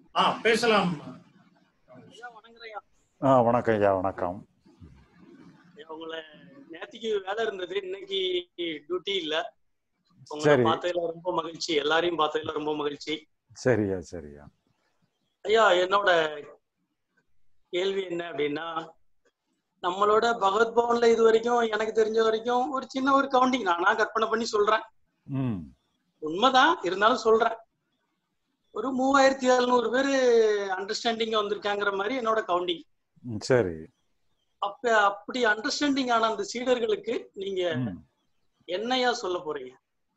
பேசலாம். ஐயா வணங்குறேன். வணக்கம் ஐயா. வணக்கம். உங்களை நேத்திக்கு வேலை இருந்தது, இன்னைக்கு டியூட்டி இல்ல. உங்களை சரி பார்த்ததுல ரொம்ப மகிழ்ச்சி, எல்லாரையும் பார்த்ததுல ரொம்ப மகிழ்ச்சி. சரியா சரியா. ஐயா, என்னோட கேள்வி என்ன அப்படின்னா, நம்மளோட பகவத் பவன்ல இது வரைக்கும் எனக்கு தெரிஞ்ச வரைக்கும் ஒரு சின்ன ஒரு கவுண்டிங் நானா கற்பனை பண்ணி சொல்றேன், உண்மைதான் இருந்தாலும் சொல்றேன், ஒரு 3700 பேரு அண்டர்ஸ்டாண்டிங் வந்திருக்காங்கிற மாதிரி என்னோட கவுண்டிங். சரி. அப்படி அண்டர்ஸ்டாண்டிங் ஆன அந்த சீடர்களுக்கு நீங்க என்னையா சொல்ல போறீங்க?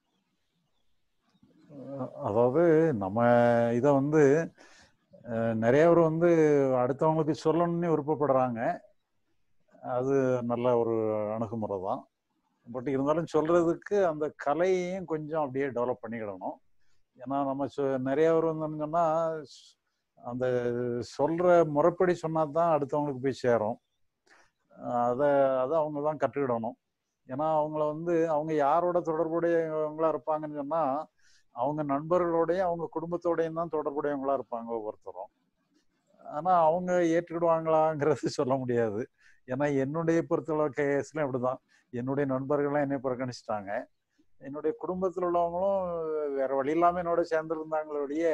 அதாவது நம்ம இத நிறைய பேர் அடுத்தவங்களுக்கு சொல்லணும்னு விருப்பப்படுறாங்க. அது நல்ல ஒரு அணுகுமுறை தான். பட் இருந்தாலும் சொல்றதுக்கு அந்த கலையையும் கொஞ்சம் அப்படியே டெவலப் பண்ணிக்கிடணும். ஏன்னா நம்ம நிறைய பேர் சொன்னா அந்த சொல்ற முறைப்படி சொன்னா தான் அடுத்தவங்களுக்கு போய் சேரும். அதை அவங்க தான் கற்றுக்கிடணும். ஏன்னா அவங்கள அவங்க யாரோட தொடர்புடையவங்களா இருப்பாங்கன்னு சொன்னா அவங்க நண்பர்களோடையும் அவங்க குடும்பத்தோடையும் தான் தொடர்புடையவங்களா இருப்பாங்க ஒவ்வொருத்தரும். ஆனா அவங்க ஏற்றுக்கிடுவாங்களாங்கிறது சொல்ல முடியாது. ஏன்னா என்னுடைய பொறுத்தளவு கேஸ்ல அப்படிதான். என்னுடைய நண்பர்கள்லாம் என்னை புறக்கணிச்சிட்டாங்க. என்னுடைய குடும்பத்தில் உள்ளவங்களும் வேற வழி இல்லாம என்னோட சேர்ந்திருந்தாங்களோடைய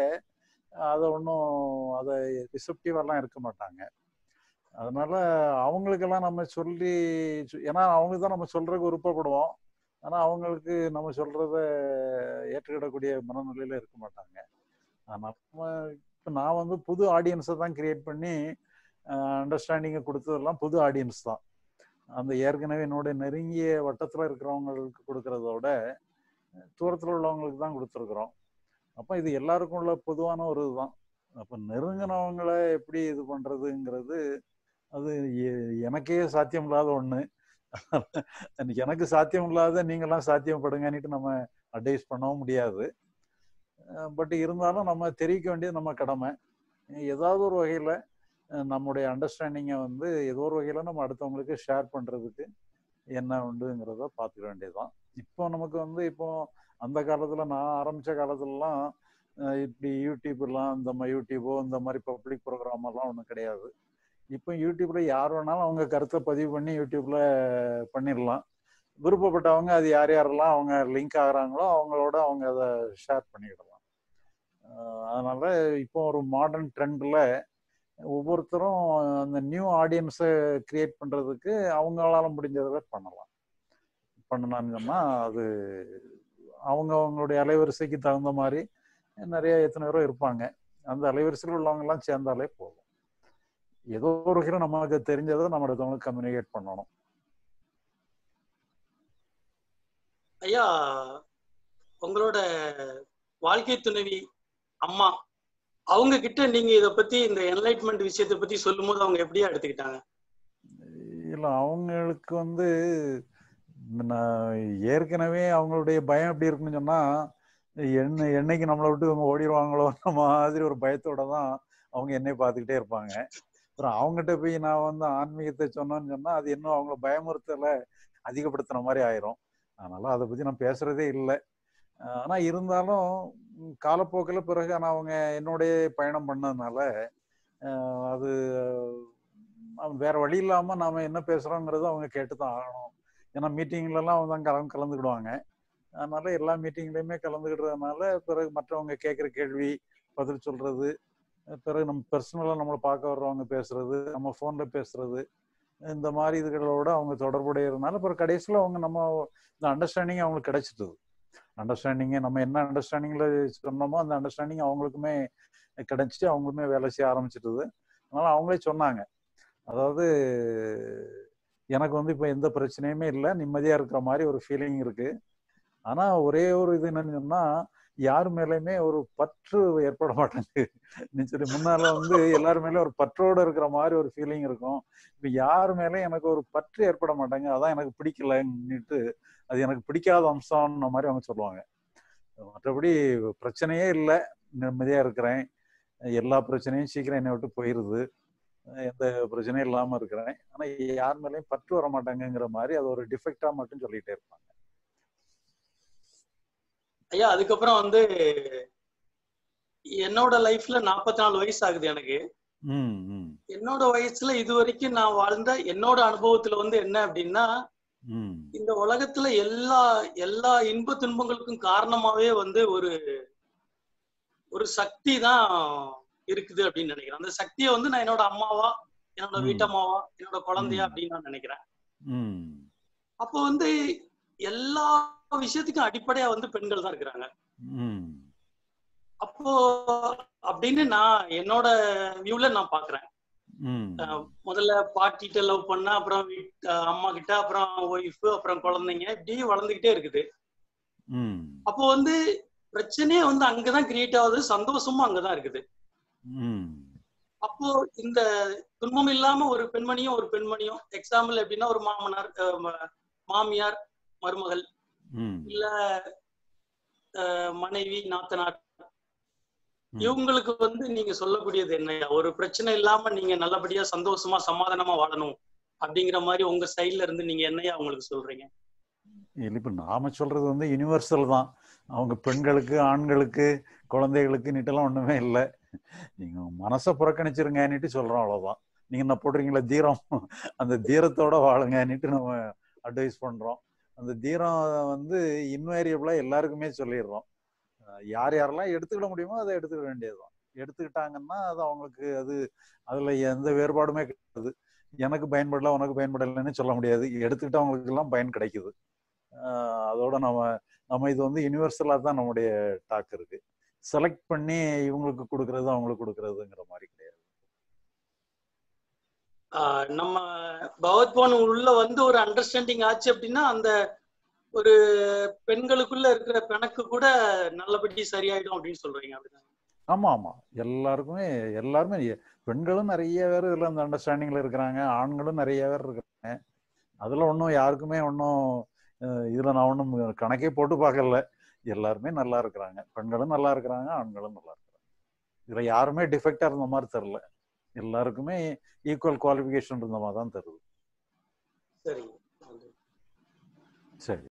அதை ரிசப்டிவெல்லாம் இருக்க மாட்டாங்க. அதனால அவங்களுக்கெல்லாம் நம்ம சொல்லி, ஏன்னா அவங்க தான் நம்ம சொல்றதுக்கு விருப்பப்படுவோம். ஆனா அவங்களுக்கு நம்ம சொல்றத ஏற்றுக்கிடக்கூடிய மனநிலையில இருக்க மாட்டாங்க. நம்ம இப்போ நான் புது ஆடியன்ஸை தான் கிரியேட் பண்ணி அண்டர்ஸ்டாண்டிங்கை கொடுத்ததெல்லாம் புது ஆடியன்ஸ் தான். அந்த ஏற்கனவே என்னோட நெருங்கிய வட்டத்தில் இருக்கிறவங்களுக்கு கொடுக்கறதோட தூரத்தில் உள்ளவங்களுக்கு தான் கொடுத்துருக்குறோம். அப்போ இது எல்லாருக்கும் உள்ள பொதுவான ஒரு இதுதான். அப்போ நெருங்கினவங்களை எப்படி இது பண்றதுங்கிறது அது எனக்கே சாத்தியம் இல்லாத ஒண்ணு. எனக்கு சாத்தியம் இல்லாத நீங்கெல்லாம் சாத்தியப்படுங்கன்னுட்டு நம்ம அட்வைஸ் பண்ணவும் முடியாது. பட் இருந்தாலும் நம்ம தெரிவிக்க வேண்டியது நம்ம கடமை. ஏதாவது ஒரு வகையில நம்முடைய அண்டர்ஸ்டாண்டிங்கை ஏதோ ஒரு வகையில நம்ம அடுத்தவங்களுக்கு ஷேர் பண்றதுக்கு என்ன உண்டுங்கிறத பார்த்துக்க வேண்டியதுதான். இப்போ நமக்கு இப்போ அந்த காலத்துல நான் ஆரம்பிச்ச காலத்துலலாம் இப்படி யூடியூப்லாம் யூடியூபோ இந்த மாதிரி பப்ளிக் ப்ரோக்ராம் எல்லாம் ஒன்றும் கிடையாது. இப்போ யூடியூப்ல யார் வேணாலும் அவங்க கருத்தை பதிவு பண்ணி யூடியூப்ல பண்ணிடலாம். விருப்பப்பட்டவங்க அது யார் யாரெல்லாம் அவங்க லிங்க் ஆகுறாங்களோ அவங்களோட அவங்க அதை ஷேர் பண்ணிக்கிடலாம். அதனால இப்போ ஒரு மாடர்ன் ட்ரெண்ட்ல ஒவ்வொருத்தரும் அந்த நியூ ஆடியன்ஸை கிரியேட் பண்றதுக்கு அவங்களால முடிஞ்சதை பண்ணலாம்னு சொன்னா அது அவங்களுடைய அலைவரிசைக்கு தகுந்த மாதிரி நிறைய எத்தனை பேரும் இருப்பாங்க. அந்த அலைவரிசையில் உள்ளவங்க எல்லாம் சேர்ந்தாலே போதும். ஏதோ ஒரு வகையில் நமக்கு தெரிஞ்சதை நம்ம அடுத்தவங்களுக்கு கம்யூனிகேட் பண்ணணும். ஐயா, உங்களோட வாழ்க்கை துணைவி அம்மா அவங்க கிட்ட நீங்க இத பத்தி இந்த என்லைட்மெண்ட் விஷயத்தை பத்தி சொல்லும் போது அவங்க எப்படியா எடுத்துக்கிட்டாங்க? இல்ல அவங்களுக்கு ஏற்கனவே அவங்களுடைய பயம் எப்படி இருக்குன்னு சொன்னா என்னைக்கு நம்மளை விட்டு இவங்க ஓடிடுவாங்களோ மாதிரி ஒரு பயத்தோட தான் அவங்க என்னை பார்த்துக்கிட்டே இருப்பாங்க. அப்புறம் அவங்ககிட்ட போய் நான் ஆன்மீகத்தை சொன்னேன்னு சொன்னா அது இன்னும் அவங்கள பயமுறுத்தலை அதிகப்படுத்துன மாதிரி ஆயிரும். அதனால அதை பத்தி நான் பேசுறதே இல்லை. ஆனா இருந்தாலும் காலப்போக்கில் பிறகு ஆனா அவங்க என்னுடைய பயணம் பண்ணதுனால அது வேற வழி இல்லாம நாம என்ன பேசுறோங்கிறத அவங்க கேட்டுதான் ஆகணும். ஏன்னா மீட்டிங்ல எல்லாம் அவங்க கலந்துக்கிடுவாங்க. அதனால எல்லா மீட்டிங்லயுமே கலந்துக்கிடுறதுனால பிறகு மற்றவங்க கேட்குற கேள்வி பதில் சொல்றது, பிறகு நம்ம பர்சனலா நம்மளை பார்க்க வர்றவங்க பேசுறது, நம்ம போன்ல பேசுறது, இந்த மாதிரி இதுகளோட அவங்க தொடர்புடையதுனால பிறகு கடைசியில் அவங்க நம்ம இந்த அண்டர்ஸ்டாண்டிங் அவங்களுக்கு கிடைச்சிட்டுது. அண்டர்ஸ்டாண்டிங்கை நம்ம என்ன அண்டர்ஸ்டாண்டிங்ல சொன்னோமோ அந்த அண்டர்ஸ்டாண்டிங் அவங்களுக்குமே கிடைச்சிட்டு அவங்களுமே வேலை செய்ய ஆரம்பிச்சிட்டுது. அதனால அவங்களே சொன்னாங்க, அதாவது எனக்கு இப்போ எந்த பிரச்சனையுமே இல்லை, நிம்மதியா இருக்கிற மாதிரி ஒரு ஃபீலிங் இருக்கு. ஆனா ஒரே ஒரு இது என்னன்னு சொன்னா யார் மேலேயுமே ஒரு பற்று ஏற்பட மாட்டேங்குது சொல்லி முன்னால எல்லாரு மேலே ஒரு பற்றோடு இருக்கிற மாதிரி ஒரு ஃபீலிங் இருக்கும். இப்போ யார் மேலே எனக்கு ஒரு பற்று ஏற்பட மாட்டேங்க, அதான் எனக்கு பிடிக்கலன்னுட்டு அது எனக்கு பிடிக்காத அம்சம்ன மாதிரி அவங்க சொல்லுவாங்க. மற்றபடி பிரச்சனையே இல்லை, நிம்மதியா இருக்கிறேன், எல்லா பிரச்சனையும் சீக்கிரம் என்னை விட்டு போயிருது, எந்த பிரச்சனையும் இல்லாம இருக்கிறேன், ஆனா யார் மேலேயும் பற்று வர மாட்டாங்கிற மாதிரி அது ஒரு டிஃபெக்டா மட்டும் சொல்லிட்டே இருப்பாங்க. ஐயா, அதுக்கப்புறம் என்னோட லைஃப்ல 44 வயசு ஆகுது எனக்கு. ம், ம், என்னோட வயசுல இது வரைக்கும் நான் வாழ்ந்த என்னோட அனுபவத்துல வந்து என்ன அப்படின்னா, ம், இந்த உலகத்துல எல்லா எல்லா இன்ப துன்பங்களுக்கும் காரணமாவே வந்து ஒரு ஒரு சக்தி தான் இருக்குது அப்படின்னு நினைக்கிறேன். அந்த சக்தியை வந்து நான் என்னோட அம்மாவா, என்னோட ம், வீட்டம்மாவா, என்னோட குழந்தையா ம், அப்படின்னு நான் நினைக்கிறேன். ம், அப்போ வந்து எல்லா விஷயத்துக்கும் அடிப்படையா வந்து பெண்கள் தான் இருக்கிறாங்க. ம், அப்போ அப்படின்னு நான் என்னோட வியூல நான் பாக்குறேன். ம், முதல்ல பாட்டிட்ட லவ் பண்ணா, அப்புறம் அம்மா கிட்ட, அப்புறம் ஒய்ஃப், அப்புறம் குழந்தைங்க, இப்படி வளர்ந்துகிட்டே இருக்குது. ம், அப்போ வந்து பிரச்சனையே வந்து அங்கதான் கிரியேட் ஆகுது, சந்தோஷமும் அங்கதான் இருக்குது. ம், அப்போ இந்த துன்பம் இல்லாம ஒரு பெண்மணியும் எக்ஸாம்பிள் எப்படின்னா ஒரு மாமனார், மாமியார், மருமகள், ம், இல்ல மனைவி, நாத்தனார், ம். இவங்களுக்கு வந்து நீங்க சொல்லக்கூடியது என்ன? ஒரு பிரச்சனை இல்லாம நீங்க நல்லபடியா சந்தோஷமா சமாதானமா வாழணும் அப்படிங்கிற மாதிரி உங்க சைட்ல இருந்து நீங்க என்னையா அவங்களுக்கு சொல்றீங்க? இல்ல இப்ப நாம சொல்றது வந்து யுனிவர்சல் தான். அவங்க பெண்களுக்கு, ஆண்களுக்கு, குழந்தைகளுக்குன்னுட்டுலாம் ஒண்ணுமே இல்லை. நீங்க மனசை புறக்கணிச்சிருங்கன்னுட்டு சொல்றோம், அவ்வளவுதான். நீங்க என்ன போடுறீங்களா தீரம், அந்த தீரத்தோட வாழுங்கன்னுட்டு நம்ம அட்வைஸ் பண்றோம். அந்த தீரம் வந்து இன்வேரியபிளா எல்லாருக்குமே சொல்லிடுறோம். யார் யாரெல்லாம் எடுத்துக்கிட முடியுமோ அதை எடுத்துக்க வேண்டியதுதான். எடுத்துக்கிட்டாங்கன்னா அது அவங்களுக்கு அது அதுல எந்த வேறுபாடுமே கிடையாது. எனக்கு பயன்படல உனக்கு பயன்படலைன்னு சொல்ல முடியாது. எடுத்துக்கிட்டவங்களுக்கு எல்லாம் பயன் கிடைக்குது. அதோட நம்ம நம்ம இது வந்து யுனிவர்சலா தான் நம்முடைய டாக் இருக்கு. செலக்ட் பண்ணி இவங்களுக்கு கொடுக்கறது அவங்களுக்கு கொடுக்கறதுங்கிற மாதிரி கிடையாது. நம்ம பகவத்பான் உள்ள வந்து ஒரு அண்டர்ஸ்டாண்டிங் ஆச்சு அப்படின்னா அந்த ஒரு பெண்களுக்குள்ள இருக்கிற பிணக்கு கூட நல்லபடி சரியாயிடும் அப்படின்னு சொல்றீங்க, அப்படிதான்? ஆமா ஆமா, எல்லாருக்குமே எல்லாருமே பெண்களும் நிறைய பேர் இதுல அந்த அண்டர்ஸ்டாண்டிங்ல இருக்கிறாங்க, ஆண்களும் நிறைய பேர் இருக்கிறாங்க. அதுல ஒன்றும் யாருக்குமே ஒன்றும் இதுல நான் ஒன்றும் கணக்கே போட்டு பார்க்கல. எல்லாருமே நல்லா இருக்கிறாங்க, பெண்களும் நல்லா இருக்கிறாங்க, ஆண்களும் நல்லா இருக்கிறாங்க. இதுல யாருமே டிஃபெக்டா இருந்த மாதிரி தெரியல. எல்லாருக்குமே ஈக்குவல் குவாலிஃபிகேஷன் இருந்த மாதிரி தான் தருது. சரிங்க. சரி.